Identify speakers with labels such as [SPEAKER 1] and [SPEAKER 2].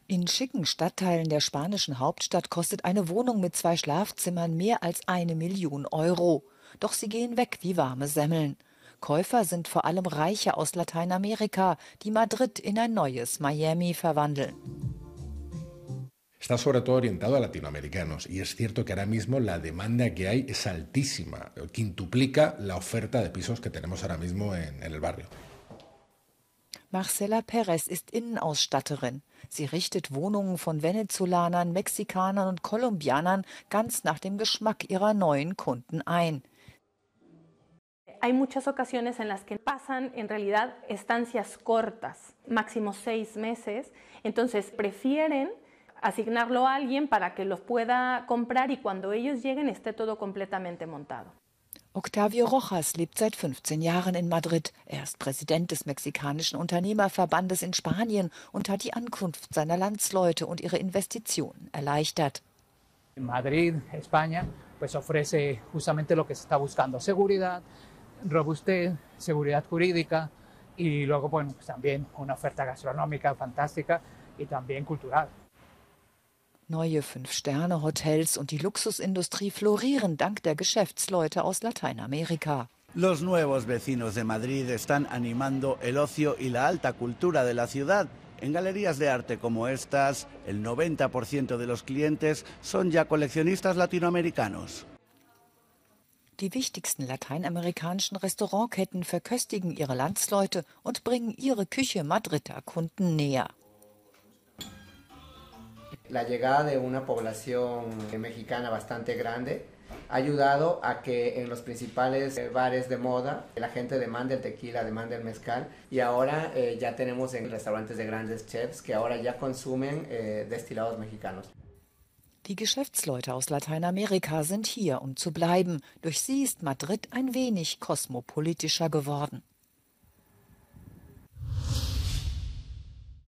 [SPEAKER 1] In schicken Stadtteilen der spanischen Hauptstadt kostet eine Wohnung mit 2 Schlafzimmern mehr als 1 Million Euro. Doch sie gehen weg wie warme Semmeln. Käufer sind vor allem Reiche aus Lateinamerika, die Madrid in ein neues Miami verwandeln.
[SPEAKER 2] Está sobre todo orientado a latinoamericanos y es cierto que ahora mismo la demanda que hay es altísima, quintuplica la oferta de pisos que tenemos ahora mismo en el barrio.
[SPEAKER 1] Marcela Perez ist Innenausstatterin. Sie richtet Wohnungen von Venezolanern, Mexikanern und Kolumbianern ganz nach dem Geschmack ihrer neuen Kunden ein.
[SPEAKER 3] Hay muchas ocasiones en las que pasan en realidad estancias cortas, máximo 6 meses, entonces prefieren asignarlo a alguien para que los pueda comprar y cuando ellos lleguen esté todo completamente montado.
[SPEAKER 1] Octavio Rojas lebt seit 15 Jahren in Madrid. Er ist Präsident des mexikanischen Unternehmerverbandes in Spanien und hat die Ankunft seiner Landsleute und ihre Investitionen erleichtert.
[SPEAKER 4] Madrid, España, pues ofrece justamente lo que se está buscando: seguridad, robustez, seguridad jurídica y luego, bueno, pues también una oferta gastronómica fantástica y también cultural.
[SPEAKER 1] Neue 5-Sterne-Hotels und die Luxusindustrie florieren dank der Geschäftsleute aus Lateinamerika.
[SPEAKER 5] Los nuevos vecinos de Madrid están animando el ocio y la alta cultura de la ciudad. En galerías de arte como estas, el 90% de los clientes son ya coleccionistas latinoamericanos.
[SPEAKER 1] Die wichtigsten lateinamerikanischen Restaurantketten verköstigen ihre Landsleute und bringen ihre Küche Madrider Kunden näher.
[SPEAKER 6] La llegada de una población mexicana bastante grande ha ayudado a que en los principales bares de moda la gente demande el tequila, demande el mezcal y ahora ya tenemos en restaurantes de grandes chefs que ahora ya consumen destilados mexicanos.
[SPEAKER 1] Die Geschäftsleute aus Lateinamerika sind hier, um zu bleiben. Durch sie ist Madrid ein wenig kosmopolitischer geworden.